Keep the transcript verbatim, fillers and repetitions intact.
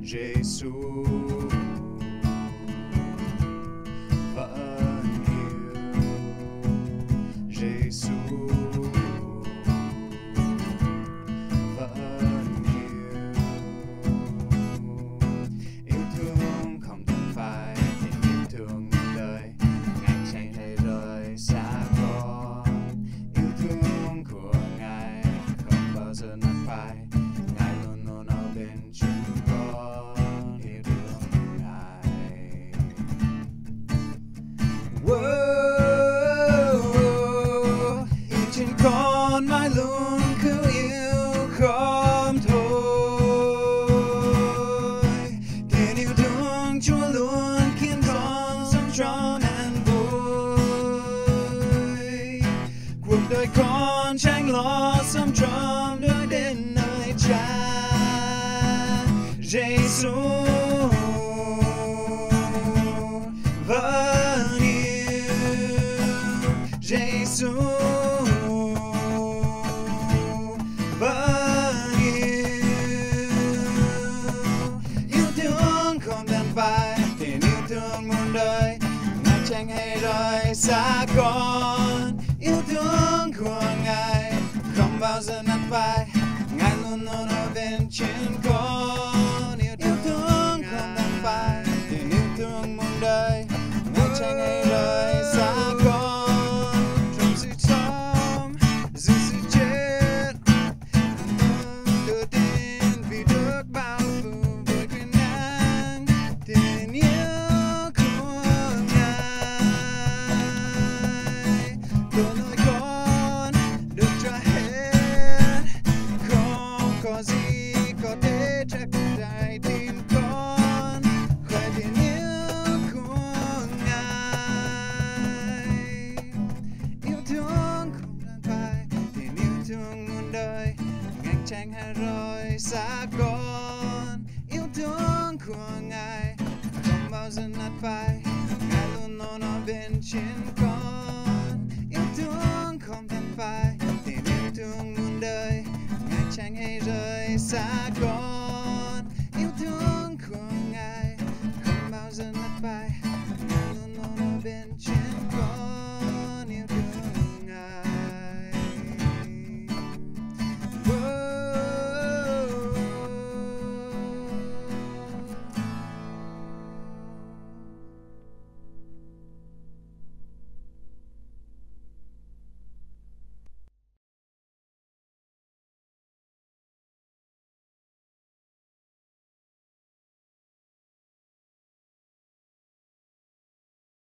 Giê-xu vẫn yêu. Giê-xu vẫn yêu. Yêu thương không cần phải tình yêu thương đời, Ngài chẳng hề rời xa con. Yêu thương của Ngài không bao giờ nát phai, Ngài luôn luôn ở bên chúng con. Yêu thương Ngài. Wow, yêu chính con mãi luôn cứ yêu không thôi. Tình yêu thương Chúa luôn khiến con sống trọn an vui. Cuộc đời con chẳng lo sống trong đợi đến nơi Cha. Giê-xu vẫn yêu. Giê-xu vẫn yêu. Yêu thương không đành phải tình yêu thương muôn đời, Ngài chẳng hề rời xa con. Yêu thương của Ngài không bao giờ nát phai, Ngài luôn luôn ở bên trên con. Yêu thương không đành phải tình yêu thương muôn đời, Ngài chẳng hề rời xa con. Trong sự sống, dù sự chết, tự tin vì được bao phủ bởi quyền năng tình yêu của Ngài. Tôi nói con được cho hết, không có gì có thể trách trái tim con khỏi tình yêu của Ngài. Yêu thương không đành phải tình yêu thương muôn đời, Ngài chẳng hề rời xa con. Yêu thương của Ngài không bao giờ nát phai, Ngài luôn luôn ở bên trên con. Yêu thương không đành phải tình yêu thương muôn đời, Ngài chẳng hề rời xa con.